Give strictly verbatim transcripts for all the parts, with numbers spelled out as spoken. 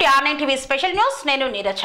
To R nine TV special news. నేను నీరజ.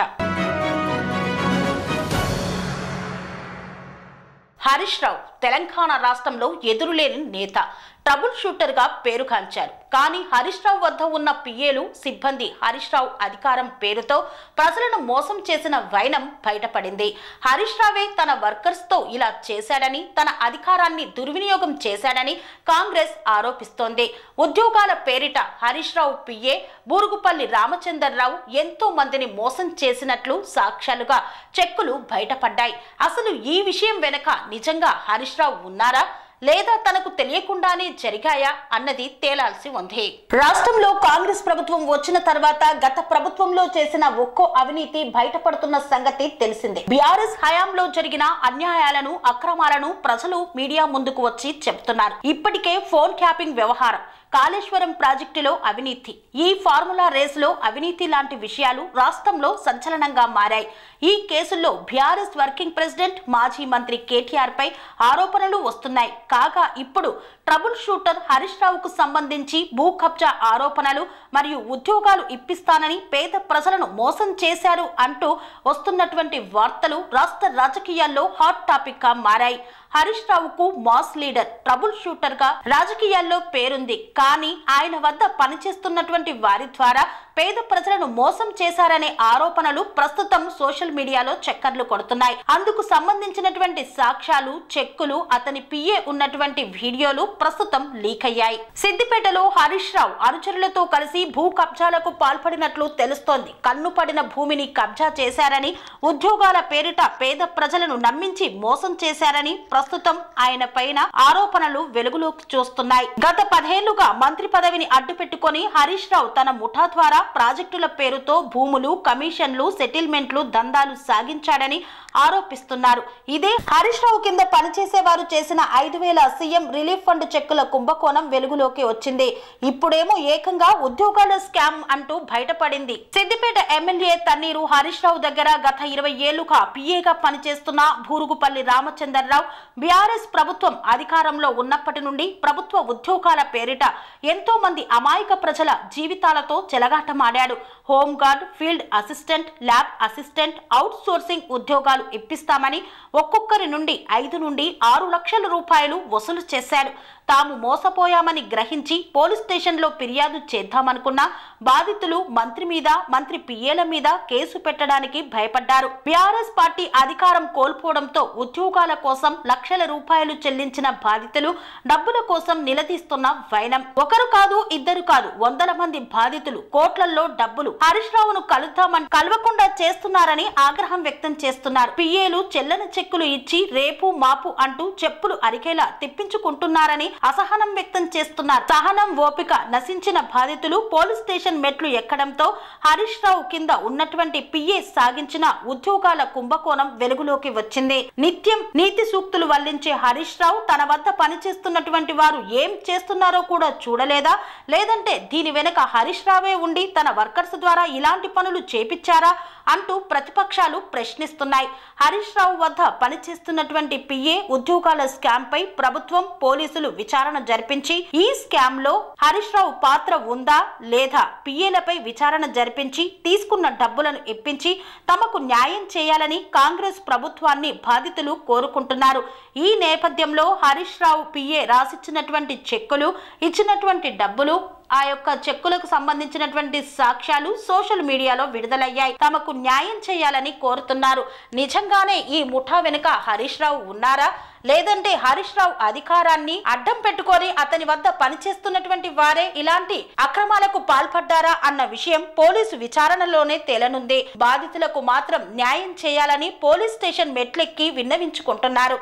హరీష్ రావు తెలంగాణ రాష్ట్రంలో ఎదురులేని నేత, ట్రబుల్ షూటర్ గా పేరుగాంచారు. కానీ హరీష్ రావు వద్ద ఉన్న పిఏలు సిబ్బంది హరీష్ రావు అధికారం పేరుతో ప్రజలను మోసం చేసిన వైనం బయటపడింది. హరీష్ రావే తన వర్కర్స్ తో ఇలా చేశాడని, తన అధికారాన్ని దుర్వినియోగం చేశాడని కాంగ్రెస్ ఆరోపిస్తోంది. ఉద్యోగాల పేరిట హరీష్ రావు పిఏ బూరుగుపల్లి రామచంద్రరావు ఎంతో మందిని మోసం చేసినట్లు సాక్ష్యాలుగా చెక్కులు బయటపడ్డాయి. అసలు ఈ విషయం వెనక నిజంగా హరీష్ రావు ఉన్నారా లేదా తనకు తెలియకుండానే జరిగాయా అన్నది తేలాల్సి ఉంది. రాష్ట్రంలో కాంగ్రెస్ ప్రభుత్వం వచ్చిన తర్వాత గత ప్రభుత్వంలో చేసిన ఒక్కో అవినీతి బయటపడుతున్న సంగతి తెలిసిందే. బీఆర్ఎస్ హయాంలో జరిగిన అన్యాయాలను, అక్రమాలను ప్రజలు మీడియా ముందుకు వచ్చి చెప్తున్నారు. ఇప్పటికే ఫోన్ ట్యాపింగ్ వ్యవహారం, కాళేశ్వరం ప్రాజెక్టులో అవినీతి, ఈ ఫార్ములా రేసులో అవినీతి లాంటి విషయాలు రాష్ట్రంలో సంచలనంగా మారాయి. ఈ కేసుల్లో బీఆర్ఎస్ వర్కింగ్ ప్రెసిడెంట్, మాజీ మంత్రి కేటీఆర్ పై ఆరోపణలు వస్తున్నాయి. కాగా ఇప్పుడు ట్రబుల్ షూటర్ హరీష్ రావుకు సంబంధించి భూ కబ్జా ఆరోపణలు మరియు ఉద్యోగాలు ఇప్పిస్తానని పేద ప్రజలను మోసం చేశారు అంటూ వస్తున్నటువంటి వార్తలు రాష్ట్ర రాజకీయాల్లో హాట్ టాపిక్ గా మారాయి. హరీష్ రావుకు మాస్ లీడర్, ట్రబుల్ షూటర్ గా రాజకీయాల్లో పేరుంది. కానీ ఆయన వద్ద పనిచేస్తున్నటువంటి వారి ద్వారా పేద ప్రజలను మోసం చేశారనే ఆరోపణలు ప్రస్తుతం సోషల్ మీడియాలో చక్కర్లు కొడుతున్నాయి. అందుకు సంబంధించినటువంటి సాక్ష్యాలు, చెక్కులు, అతని పిఏ ఉన్నటువంటి వీడియోలు ప్రస్తుతం లీక్ అయ్యాయి. సిద్దిపేటలో హరీష్ రావు అనుచరులతో కలిసి భూ కబ్జాలకు పాల్పడినట్లు తెలుస్తోంది. కన్ను పడిన భూమిని కబ్జా చేశారని, ఉద్యోగాల పేరిట పేద ప్రజలను నమ్మించి మోసం చేశారని ప్రస్తుతం ఆయన పైన ఆరోపణలు వెలుగులోకి చూస్తున్నాయి. గత పదేళ్లుగా మంత్రి పదవిని అడ్డు పెట్టుకుని హరీష్ రావు తన ముఠా ద్వారా ప్రాజెక్టుల పేరుతో భూములు, కమిషన్లు, సెటిల్మెంట్లు, దందాలు సాగించాడని ఆరోపిస్తున్నారు. ఇదే హరీష్ రావు కింద పనిచేసే వారు చేసిన ఐదు వేల సీఎం రిలీఫ్ ఫండ్ చెక్కుల కుంభకోణం వెలుగులోకి వచ్చింది. ఇప్పుడేమో ఏకంగా ఉద్యోగాల స్కామ్ అంటూ బయటపడింది. సిద్దిపేట ఎమ్మెల్యే తన్నీరు హరీష్ రావు దగ్గర గత ఇరవై ఏళ్లుగా పిఏగా పనిచేస్తున్న బూరుగుపల్లి రామచంద్రరావు బీఆర్ఎస్ ప్రభుత్వం అధికారంలో ఉన్నప్పటి నుండి ప్రభుత్వ ఉద్యోగాల పేరిట ఎంతో మంది అమాయక ప్రజల జీవితాలతో చెలగాటమాడాడు. Home guard, field assistant, lab assistant, outsourcing ఉద్యోగాలు ఇప్పిస్తామని ఒక్కొక్కరి నుండి ఐదు నుండి ఆరు లక్షల రూపాయలు వసూలు చేశాడు. తాము మోసపోయామని గ్రహించి పోలీస్ స్టేషన్ లో ఫిర్యాదు చేద్దామనుకున్న బాధితులు మంత్రి మీద, మంత్రి పిఏల మీద కేసు పెట్టడానికి భయపడ్డారు. బీఆర్ఎస్ పార్టీ అధికారం కోల్పోవడంతో ఉద్యోగాల కోసం లక్షల రూపాయలు చెల్లించిన బాధితులు డబ్బుల కోసం నిలదీస్తున్న వైనం. ఒకరు కాదు, ఇద్దరు కాదు, వందల మంది బాధితులు కోట్లల్లో డబ్బులు హరీష్ రావును కలుద్దామని కలవకుండా చేస్తున్నారని ఆగ్రహం వ్యక్తం చేస్తున్నారు. పిఏలు చెల్లని చెక్కులు ఇచ్చి రేపు మాపు అంటూ చెప్పులు అరికేలా తిప్పించుకుంటున్నారని అసహనం వ్యక్తం చేస్తున్నారు. సహనం, ఓపిక నశించిన బాధితులు పోలీస్ స్టేషన్ మెట్లు ఎక్కడంతో హరీష్ రావు కింద ఉన్నటువంటి పిఏ సాగించిన ఉద్యోగాల కుంభకోణం వెలుగులోకి వచ్చింది. నిత్యం నీతి సూక్తులు వల్లించే హరీష్ రావు తన వద్ద పనిచేస్తున్నటువంటి వారు ఏం చేస్తున్నారో కూడా చూడలేదా? లేదంటే దీని వెనుక హరీష్ రావే ఉండి తన వర్కర్స్ ద్వారా ఇలాంటి పనులు చేపించారా అంటూ ప్రతిపక్షాలు ప్రశ్నిస్తున్నాయి. హరీష్ రావు వద్ద పనిచేస్తున్నటువంటి పిఏ ఉద్యోగాల స్కామ్ పై ప్రభుత్వం, పోలీసులు విచారణ జరిపించి ఈ స్కామ్ లో హరీష్ రావు పాత్ర ఉందా లేదా పిఏలపై విచారణ జరిపించి తీసుకున్న డబ్బులను ఇప్పించి తమకు న్యాయం చేయాలని కాంగ్రెస్ ప్రభుత్వాన్ని బాధితులు కోరుకుంటున్నారు. ఈ నేపథ్యంలో హరీష్ రావు పిఏ రాసిచ్చినటువంటి చెక్కులు, ఇచ్చినటువంటి డబ్బులు, ఆ యొక్క చెక్కులకు సంబంధించినటువంటి సాక్ష్యాలు సోషల్ మీడియాలో విడుదలయ్యాయి. తమకు న్యాయం చేయాలని కోరుతున్నారు. నిజంగానే ఈ ముఠా వెనుక హరీష్ రావు ఉన్నారా లేదంటే హరీష్ రావు అధికారాన్ని అడ్డం పెట్టుకొని అతని వద్ద పనిచేస్తున్నటువంటి వారే ఇలాంటి అక్రమాలకు పాల్పడ్డారా అన్న విషయం పోలీసు విచారణలోనే తేలనుంది. బాధితులకు మాత్రం న్యాయం చేయాలని పోలీస్ స్టేషన్ మెట్లెక్కి విన్నవించుకుంటున్నారు.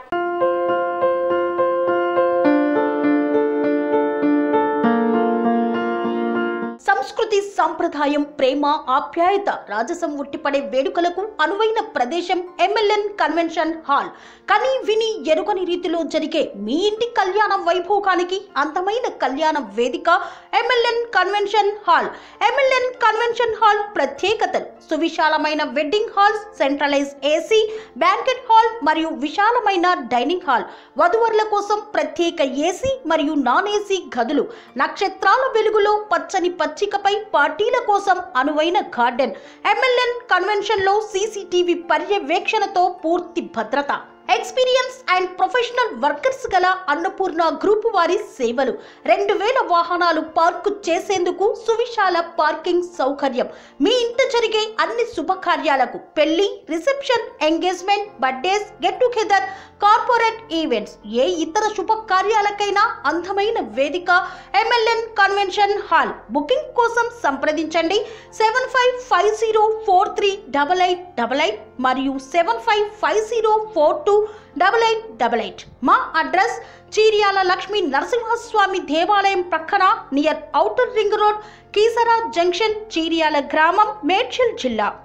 సంస్కృతి, సంప్రదాయం, ప్రేమ, ఆప్యాయత, రాజసం ఉట్టిపడే వేడుకలకు అనువైన ప్రదేశం ఎంఎల్ఎన్ కన్వెన్షన్ హాల్. కని విని ఎరుగని రీతిలో జరిగే మీ ఇంటి కళ్యాణ వైభోగానికి అందమైన కళ్యాణ వేదిక MLN convention hall. MLN convention hall ప్రత్యేకతలు: సువిశాలమైన wedding halls, centralise AC, banquet hall, మరియు విశాలమైన డైనింగ్ హాల్, వధువరుల కోసం ప్రత్యేక ఏసీ మరియు నాన్ ఏసీ గదులు, నక్షత్రాల వెలుగులో పచ్చని పచ్చికపై పార్టీల కోసం అనువైన గార్డెన్, ఎంఎల్ఎన్ కన్వెన్షన్ లో సీసీటీవీ పర్యవేక్షణతో పూర్తి భద్రత, ఎక్స్పీరియన్స్ అండ్ ప్రొఫెషనల్ వర్కర్స్ గల అన్నపూర్ణ గ్రూప్ వారి సేవలు, రెండు వేల వాహనాలు పార్కు చేసేందుకు సువిశాల పార్కింగ్ సౌకర్యం, మీ ఇంట జరిగే అన్ని శుభకార్యాలకు, పెళ్లి, reception, engagement, birthdays, get together, corporate events, ఏ ఇతర శుభకార్యాలకైనా అందమైన వేదిక ఎంఎల్ఎన్ కన్వెన్షన్ హాల్. బుకింగ్ కోసం సంప్రదించండి seven five five zero four three double eight double eight మరియు seven five five zero four two double eight double eight. మా address Cheeriyal Lakshmi Narasimhaswamy దేవాలయం ప్రక్కన, near outer ring road, Keesara junction, Cheeriyal గ్రామం, మేడ్చల్ జిల్లా.